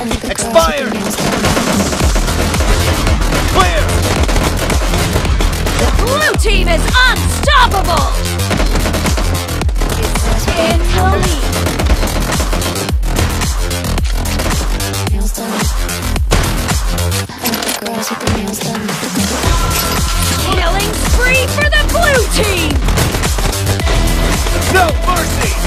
Expired! Clear! The blue team is unstoppable! It's in the lead. Nails done. The girls with the nails done. Killing spree for the blue team! No mercy!